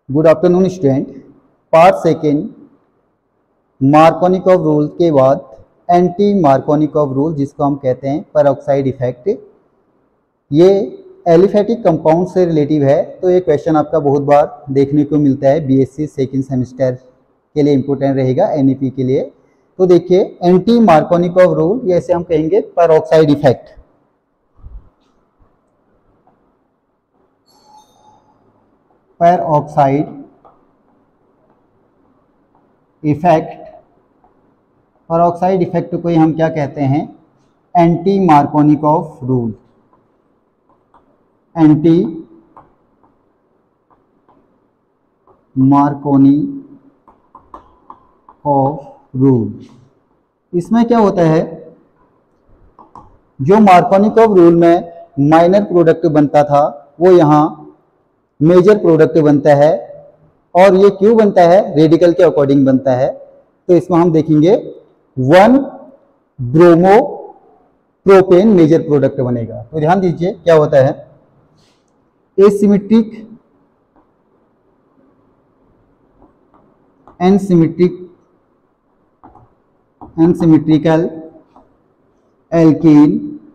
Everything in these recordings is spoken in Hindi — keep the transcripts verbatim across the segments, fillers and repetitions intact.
Good afternoon student. Part second Markovnikov rule के बाद एंटी मार्कोनिकॉव रूल, जिसको हम कहते हैं पेरोक्साइड इफेक्ट, ये एलिफेटिक कंपाउंड से रिलेटिव है। तो ये क्वेश्चन आपका बहुत बार देखने को मिलता है, बीएससी सेकेंड सेमेस्टर के लिए इंपॉर्टेंट रहेगा, एनईपी के लिए। तो देखिए, एंटी मार्कोनिकॉव रूल, ये ऐसे हम कहेंगे peroxide effect. Peroxide effect, peroxide effect को हम क्या कहते हैं? Anti Markovnikov rule. Anti Markovnikov rule. इसमें क्या होता है, जो मार्कोनिकॉव रूल में माइनर प्रोडक्ट बनता था वो यहाँ मेजर प्रोडक्ट बनता है। और ये क्यों बनता है? रेडिकल के अकॉर्डिंग बनता है। तो इसमें हम देखेंगे one bromo propane major product बनेगा। तो ध्यान दीजिए क्या होता है, asymmetric unsymmetric unsymmetrical alkene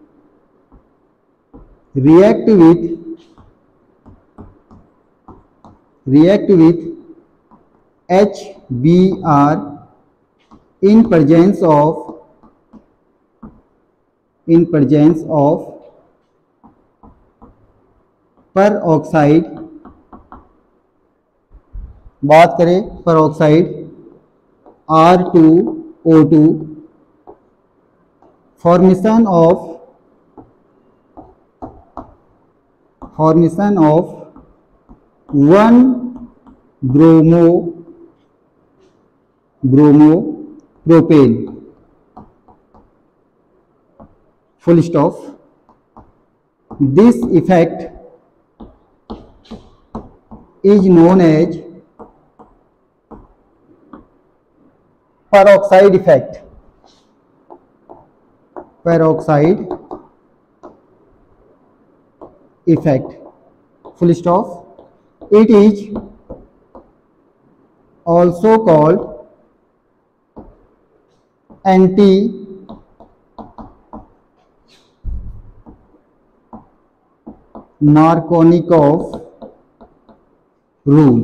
react with react with H B r in presence of in presence of peroxide। बात करें peroxide R two O two, formation of formation of one bromo bromo propane, full stop। This effect is known as peroxide effect। peroxide effect, full stop। It is also called anti Markovnikov rule.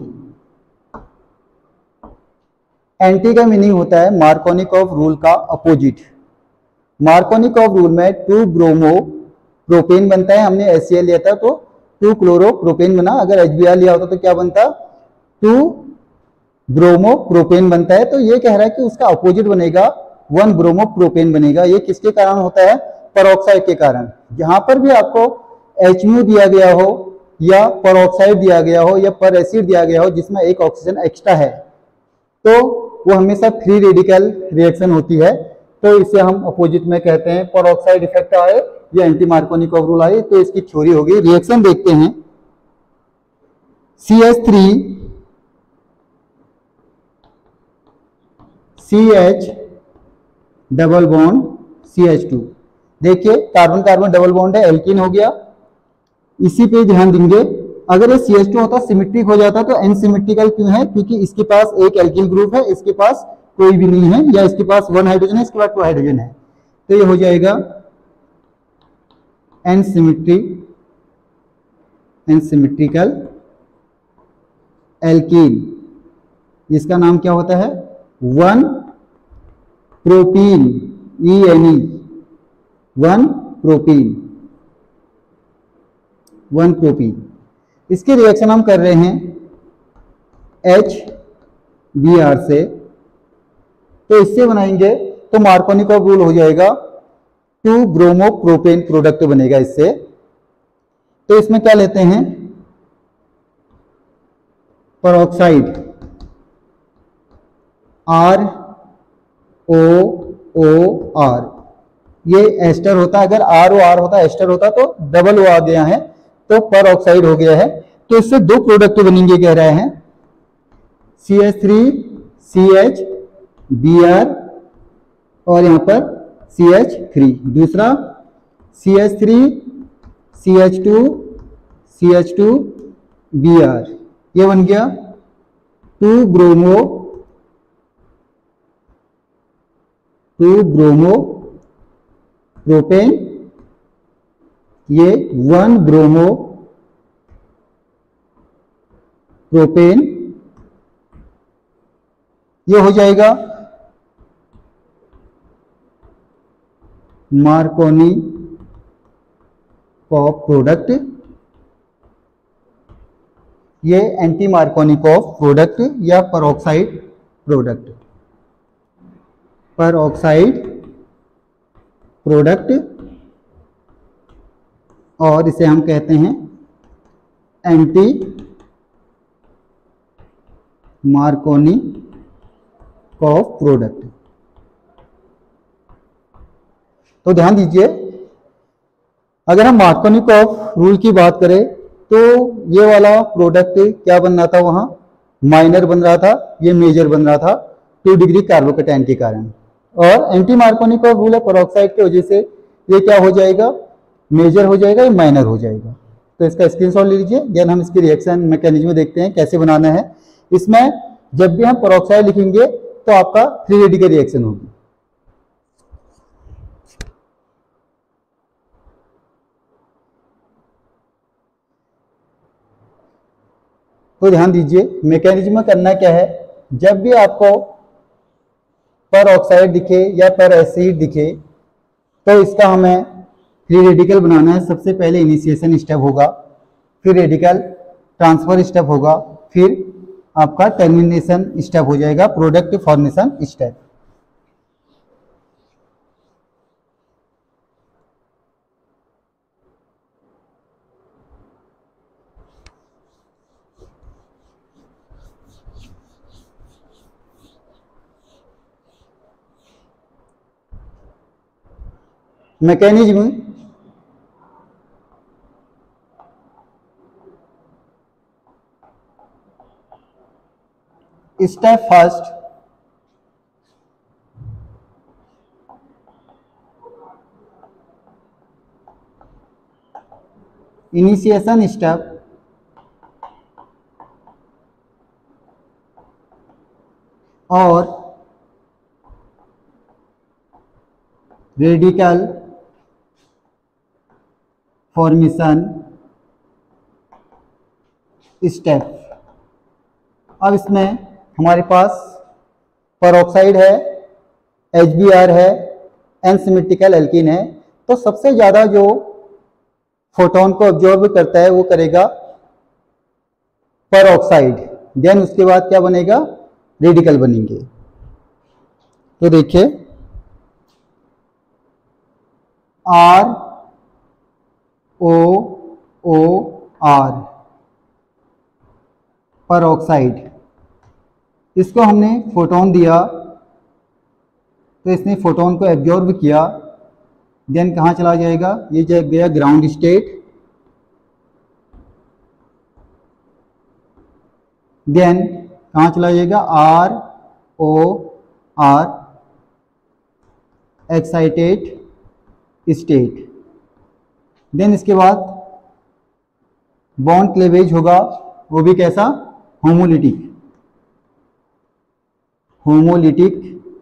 Anti का मीनिंग होता है मार्कोनिकॉव रूल का अपोजिट। मार्कोनिकॉव रूल में टू ब्रोमो प्रोपेन बनता है, हमने एच सी एल लिया था तो टू क्लोरो प्रोपेन बना। अगर एच बी आर लिया होता तो क्या बनता? टू ब्रोमो प्रोपेन बनता है। तो ये कह रहा है कि उसका अपोजिट बनेगा, वन ब्रोमो प्रोपेन बनेगा। ये किसके कारण होता है? पेरोक्साइड के कारण। जहां पर भी आपको एच म्यू दिया गया हो या पेरोक्साइड दिया गया हो या पर एसिड दिया गया हो जिसमें एक ऑक्सीजन एक्स्ट्रा है, तो वो हमेशा फ्री रेडिकल रिएक्शन होती है। तो इसे हम अपोजिट में कहते हैं पेरोक्साइड इफेक्ट आए या एंटी मार्कोनिकॉव रूल आए। तो इसकी थ्योरी होगी, रिएक्शन देखते हैं। C H three C H double bond C H two. देखिए कार्बन कार्बन डबल बॉन्ड है, एल्कीन हो गया। इसी पे ध्यान देंगे, अगर ये सी एच टू होता सिमेट्रिक हो जाता तो एनसिमेट्रिकल क्यों है? क्योंकि इसके पास एक एल्कीन ग्रुप है, इसके पास कोई भी नहीं है, या इसके पास वन हाइड्रोजन है, इसके पास टू हाइड्रोजन है। तो ये हो जाएगा एनसिमेट्रिक एनसिमेट्रिकल एल्कीन। इसका नाम क्या होता है? One propene, E N E, one propene, one propene. इसके रिएक्शन हम कर रहे हैं एच बी आर से, तो इससे बनाएंगे तो मार्कोनिकॉव रूल हो जाएगा, टू ब्रोमो प्रोपेन प्रोडक्ट बनेगा इससे। तो इसमें क्या लेते हैं? Peroxide R O O R, ये एस्टर होता। अगर आर ओ आर होता, एस्टर होता तो डबल ओ आ गया है, तो पेरोक्साइड हो गया है। तो इससे दो प्रोडक्ट बनेंगे कह रहे हैं, C H three C H B R और यहां पर सी एच थ्री, दूसरा C H three C H two C H two B R, ये बन गया two bromo two bromo propane, ये वन ब्रोमो प्रोपेन, ये हो जाएगा मार्कोनी कॉफ प्रोडक्ट। ये एंटी मार्कोनिकॉफ प्रोडक्ट या परऑक्साइड प्रोडक्ट, परऑक्साइड प्रोडक्ट, और इसे हम कहते हैं एंटी मार्कोनिकॉफ प्रोडक्ट। तो ध्यान दीजिए, अगर हम मार्कोनिकॉफ रूल की बात करें तो ये वाला प्रोडक्ट क्या बन रहा था, वहां माइनर बन रहा था, ये मेजर बन रहा था टू डिग्री कार्बोकेटाइन के कारण। और एंटी मार्कोनिकॉफ रूल है पेरोक्साइड की वजह से ये क्या हो जाएगा, मेजर हो जाएगा, ये माइनर हो जाएगा। तो इसका स्क्रीनशॉट ले लीजिए, देन हम इसकी रिएक्शन मैकेनिज्म देखते हैं कैसे बनाना है। इसमें जब भी हम पेरोक्साइड लिखेंगे तो आपका फ्री रेडिकल रिएक्शन होगी। तो ध्यान दीजिए, मैकेनिज्म करना क्या है, जब भी आपको पर ऑक्साइड दिखे या पर एसिड दिखे तो इसका हमें फ्री रेडिकल बनाना है। सबसे पहले इनिशिएशन स्टेप होगा, फिर रेडिकल ट्रांसफर स्टेप होगा, फिर आपका टर्मिनेशन स्टेप हो जाएगा, product formation step. Mechanism step first, initiation step, और रेडिकल फॉर्मेशन स्टेप। अब इसमें हमारे पास पेरोक्साइड है, एच बी आर है, एन सिमेट्रिकल एल्कीन है। तो सबसे ज़्यादा जो फोटोन को ऑब्जॉर्ब करता है वो करेगा पेरोक्साइड, देन उसके बाद क्या बनेगा, रेडिकल बनेंगे। तो देखिए R O O R peroxide, इसको हमने फोटोन दिया तो इसने फोटोन को एब्जॉर्ब किया, देन कहाँ चला जाएगा, ये जब गया ग्राउंड स्टेट, देन कहाँ चला जाएगा, R O R excited state. Then इसके बाद बॉन्ड क्लेवेज होगा, वो भी कैसा, होमोलिटिक, होमोलिटिक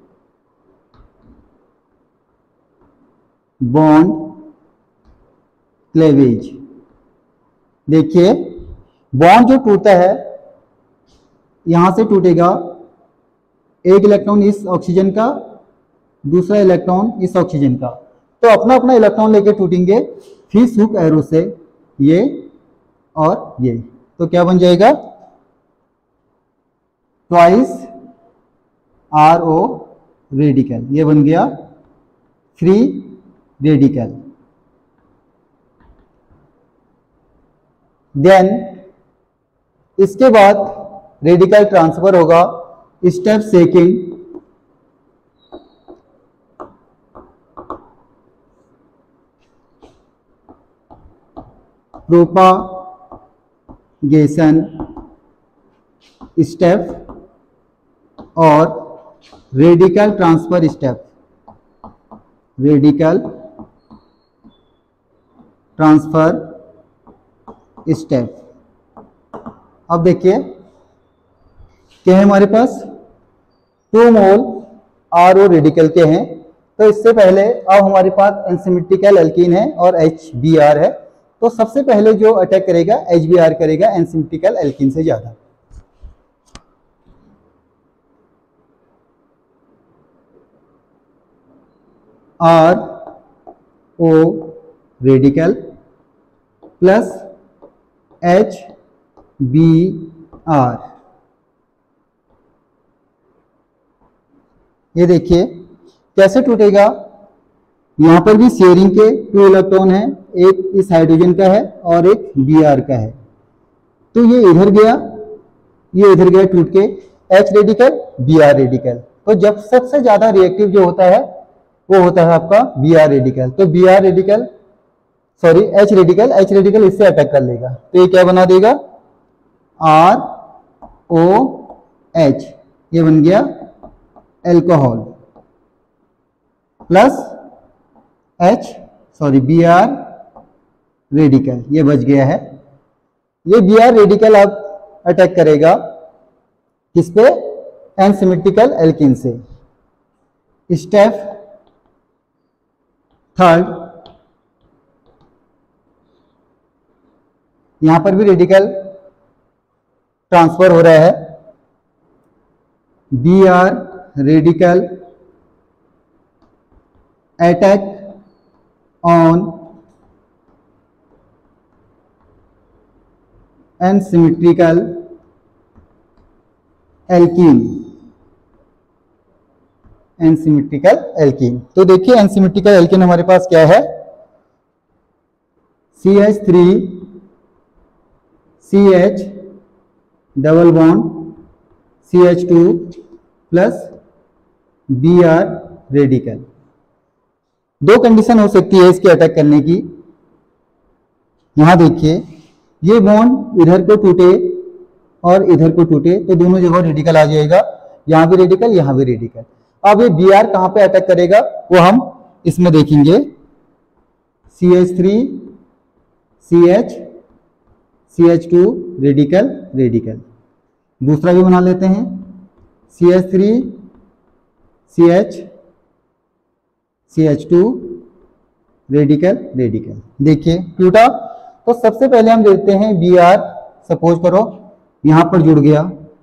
बॉन्ड क्लेवेज। देखिए बॉन्ड जो टूटता है यहां से टूटेगा, एक इलेक्ट्रॉन इस ऑक्सीजन का, दूसरा इलेक्ट्रॉन इस ऑक्सीजन का, तो अपना अपना इलेक्ट्रॉन लेके टूटेंगे, फिर हुक एरो से ये और ये, तो क्या बन जाएगा, ट्वाइस आर ओ रेडिकल, ये बन गया फ्री रेडिकल। देन इसके बाद रेडिकल ट्रांसफर होगा, स्टेप सेकंड, प्रोपागेशन स्टेप और radical transfer step, radical transfer step. अब देखिए क्या है हमारे पास, two mole R O radical के हैं। तो इससे पहले अब हमारे पास एनसिमेट्रिकल एल्कीन है और एच बी आर है, तो सबसे पहले जो अटैक करेगा एच बी आर करेगा एनसिमेट्रिकल एल्कीन से ज्यादा। R O radical plus H B R, ये देखिए कैसे टूटेगा। यहां पर भी शेयरिंग के टू इलेक्ट्रॉन है, एक इस हाइड्रोजन का है और एक बी आर का है। तो ये इधर गया, ये इधर गया टूट के, H radical B R radical. तो जब सबसे ज्यादा रिएक्टिव जो होता है वो होता है आपका बी आर रेडिकल। तो B R radical sorry H radical, H radical इससे अटैक कर लेगा। तो ये क्या बना देगा, आर ओ एच, ये बन गया alcohol plus H sorry B R radical, ये बच गया है। ये बी आर रेडिकल अब अटैक करेगा किस पे, एनसिमेट्रिकल एल्कीन से। स्टेप थर्ड, यहां पर भी रेडिकल ट्रांसफर हो रहा है। B R radical attack on unsymmetrical alkene, unsymmetrical alkene. तो देखिए एनसिमेट्रिकल एल्कीन हमारे पास क्या है, C H three C H double bond C H two plus B R radical. दो कंडीशन हो सकती है इसके अटैक करने की। यहां देखिए ये बॉन्ड इधर को टूटे और इधर को टूटे तो दोनों जगह रेडिकल आ जाएगा, यहां भी रेडिकल यहां भी रेडिकल। अब ये बी आर कहां पे अटैक करेगा वो हम इसमें देखेंगे। C H three C H C H two radical radical. दूसरा भी बना लेते हैं, C H three C H C H two radical radical. देखिए टूटा, तो सबसे पहले हम देखते हैं बी आर, सपोज करो यहां पर जुड़ गया,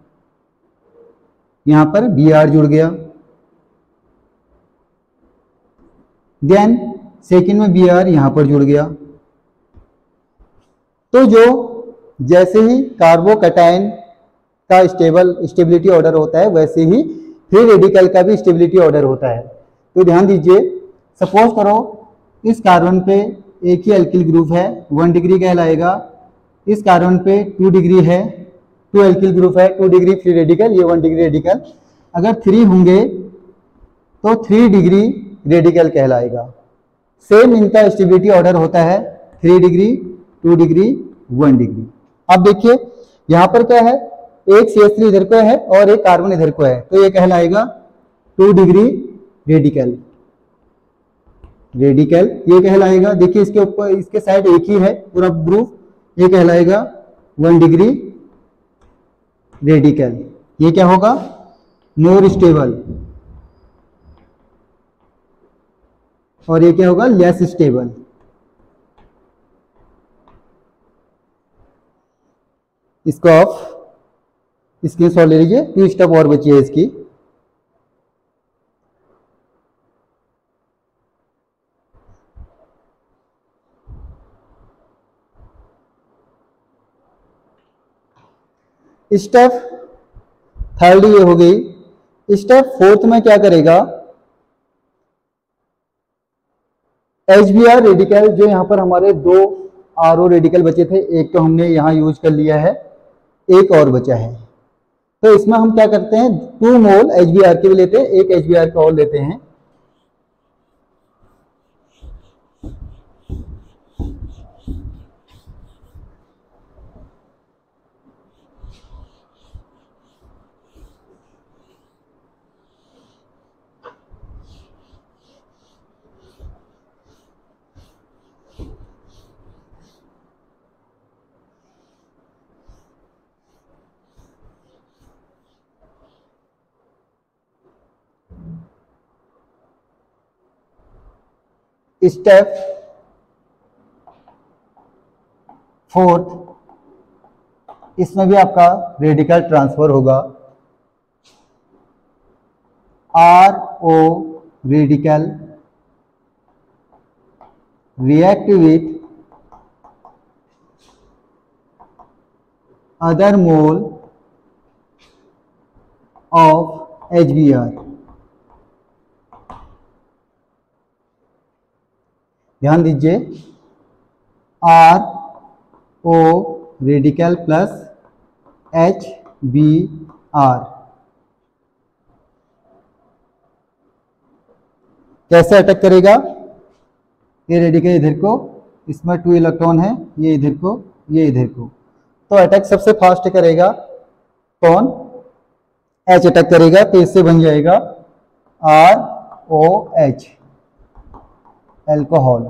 यहां पर बी आर जुड़ गया, देन सेकेंड में बी आर यहां पर जुड़ गया। तो जो जैसे ही कार्बोकैटायन का स्टेबल स्टेबिलिटी ऑर्डर होता है वैसे ही फ्री रेडिकल का भी स्टेबिलिटी ऑर्डर होता है। तो ध्यान दीजिए, सपोज करो इस कार्बन पे एक ही एल्किल ग्रुप है, वन डिग्री कहलाएगा। इस कार्बन पे टू डिग्री है, टू एल्किल ग्रुप है, टू डिग्री फ्री रेडिकल, ये वन डिग्री रेडिकल। अगर थ्री होंगे तो थ्री डिग्री रेडिकल कहलाएगा। सेम इनका स्टेबिलिटी ऑर्डर होता है, three degree, two degree, one degree. अब देखिए यहां पर क्या है, एक सी एच थ्री इधर को है और एक कार्बन इधर को है, तो ये कहलाएगा टू डिग्री रेडिकल रेडिकल ये कहलाएगा। देखिए इसके ऊपर इसके साइड एक ही है पूरा ग्रुप, ये कहलाएगा वन डिग्री रेडिकल। ये क्या होगा, मोर स्टेबल, और ये क्या होगा, लेस स्टेबल। इसको आप स्क्रीनशॉट ले लीजिए, टू स्टेप और बची है इसकी। स्टेप थर्ड ये हो गई। स्टेप फोर्थ में क्या करेगा, एच बी आर रेडिकल, जो यहां पर हमारे दो आर ओ रेडिकल बचे थे, एक तो हमने यहां यूज कर लिया है, एक और बचा है। तो इसमें हम क्या करते हैं, two mole H B R के भी लेते हैं, एक एच बी आर का और लेते हैं। स्टेप फोर्थ, इसमें भी आपका रेडिकल ट्रांसफर होगा। R O radical react with other mole of H B r। ध्यान दीजिए, R O radical plus H B R कैसे अटैक करेगा? ये रेडिकल इधर को, इसमें टू इलेक्ट्रॉन है, ये इधर को, ये इधर को, तो अटैक सबसे फास्ट करेगा कौन? एच अटैक करेगा। तो इससे बन जाएगा R O H, alcohol,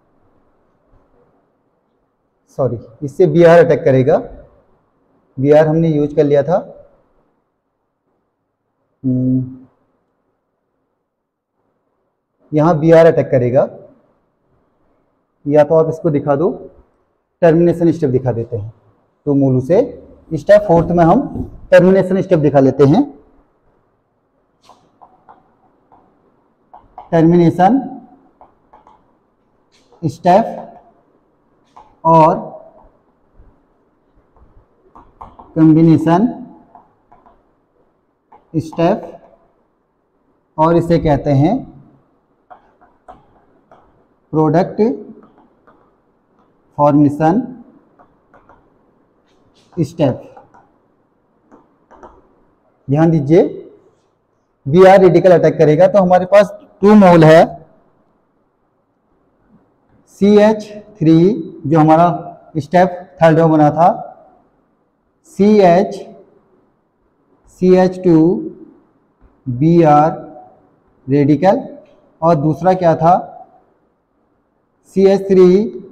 sorry, इससे बी आर अटैक करेगा। बी आर हमने यूज कर लिया था। यहां बी आर अटैक करेगा, या तो आप इसको दिखा दो, टर्मिनेशन स्टेप दिखा देते हैं। तो मूल से स्टेप फोर्थ में हम टर्मिनेशन स्टेप दिखा लेते हैं। टर्मिनेशन स्टेप और कॉम्बिनेशन स्टेप, और इसे कहते हैं प्रोडक्ट फॉर्मेशन स्टेप। ध्यान दीजिए, बी आर रेडिकल अटैक करेगा तो हमारे पास टू मोल है सी एच थ्री, जो हमारा स्टेप थर्ड में बना था, C H C H two B R radical, और दूसरा क्या था? C H three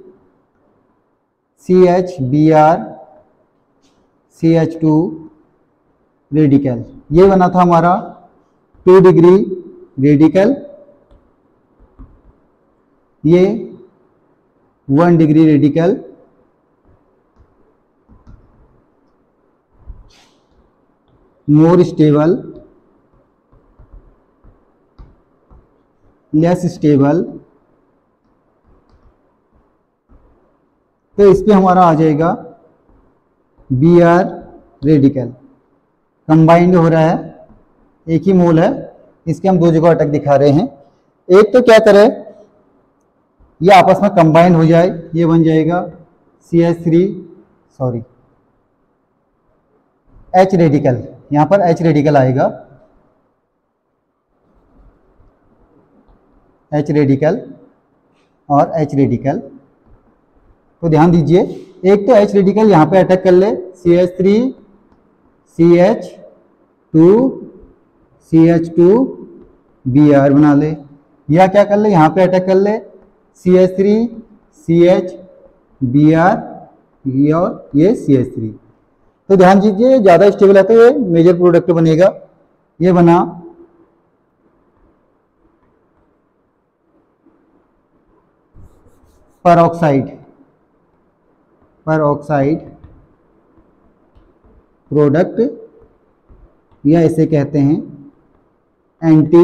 C H B R C H two radical. ये बना था हमारा टू डिग्री रेडिकल, ये one degree radical, more stable, less stable. तो इस पे हमारा आ जाएगा बी आर रेडिकल, कंबाइंड हो रहा है, एक ही मोल है, इसके हम दो जगह अटैक दिखा रहे हैं। एक तो क्या करे, ये आपस में कंबाइंड हो जाए, ये बन जाएगा C H three, sorry H radical, यहां पर एच रेडिकल आएगा, एच रेडिकल और एच रेडिकल। तो ध्यान दीजिए, एक तो एच रेडिकल यहाँ पे अटैक कर ले, C H three C H two C H two B R बना ले, या क्या कर ले, यहाँ पे अटैक कर ले, C H three C H B R, ये और ये सी एच थ्री। तो ध्यान दीजिए, ज़्यादा स्टेबल है तो ये मेजर प्रोडक्ट बनेगा। ये बना परऑक्साइड, परऑक्साइड प्रोडक्ट, या इसे कहते हैं एंटी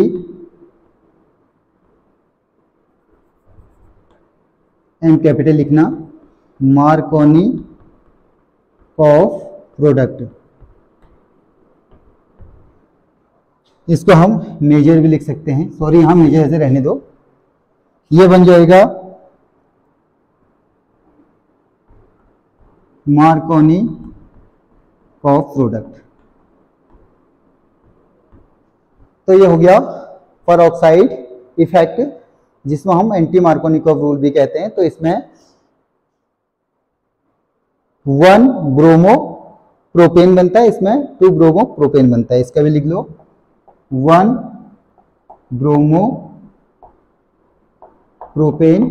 एम कैपिटल लिखना, मार्कोनिकॉफ प्रोडक्ट। इसको हम मेजर भी लिख सकते हैं, सॉरी यहां मेजर ऐसे रहने दो। ये बन जाएगा मार्कोनिकॉफ प्रोडक्ट। तो ये हो गया परऑक्साइड इफेक्ट, जिसमें हम एंटी मार्कोनिकॉफ रूल भी कहते हैं। तो इसमें वन ब्रोमो प्रोपेन बनता है, इसमें टू ब्रोमो प्रोपेन बनता है। इसका भी लिख लो, वन ब्रोमो प्रोपेन,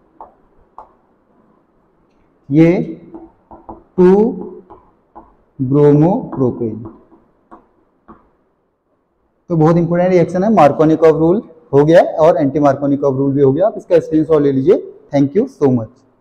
ये टू ब्रोमो प्रोपेन। तो बहुत इंपॉर्टेंट रिएक्शन है मार्कोनिकॉफ रूल हो गया है और एंटी मार्कोनिकॉफ रूल भी हो गया। आप इसका स्क्रीनशॉट ले लीजिए। Thank you so much.